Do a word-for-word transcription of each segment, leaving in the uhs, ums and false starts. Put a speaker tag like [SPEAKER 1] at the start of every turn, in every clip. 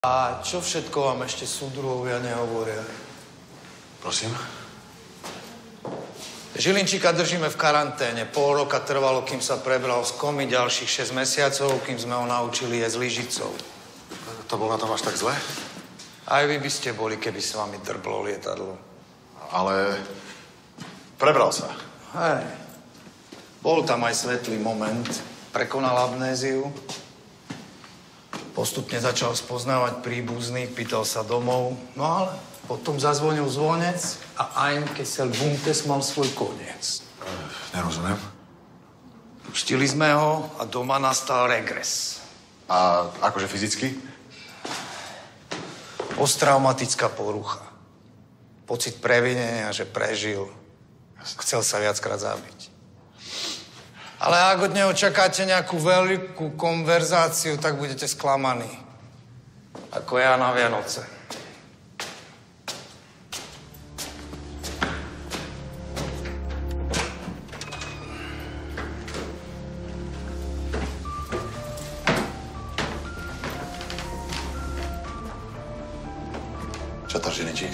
[SPEAKER 1] A čo všetko vám ešte súdruhovia nehovoria?
[SPEAKER 2] Prosím?
[SPEAKER 1] Žilinčíka držíme v karanténe. Pol roka trvalo, kým sa prebral z komy, ďalších šesť mesiacov, kým sme ho naučili jesť lyžicou.
[SPEAKER 2] To bol na tom až tak zle?
[SPEAKER 1] Aj vy by ste boli, keby sa vami drblo lietadlo.
[SPEAKER 2] Ale prebral sa.
[SPEAKER 1] Hej. Bol tam aj svetlý moment. Prekonal amnéziu. Postupne začal spoznávať príbuzných, pýtal sa domov. No ale potom zazvonil zvonec a ein Kessel Buntes mal svoj koniec.
[SPEAKER 2] E, nerozumiem.
[SPEAKER 1] Pustili sme ho a doma nastal regres.
[SPEAKER 2] A akože fyzicky?
[SPEAKER 1] Posttraumatická porucha. Pocit previnenia, že prežil. Chcel sa viackrát zabiť. Ale ak od neho čakáte nejakú veľkú konverzáciu, tak budete sklamaní. Ako ja na Vianoce.
[SPEAKER 2] Čo to, Žilinčík?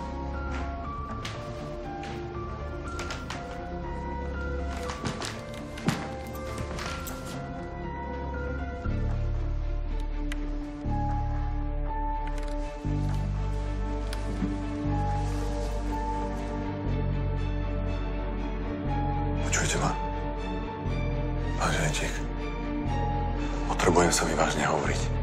[SPEAKER 2] Počujte ma? Pán Žilinčík, potrebujem sa mi vážne hovoriť.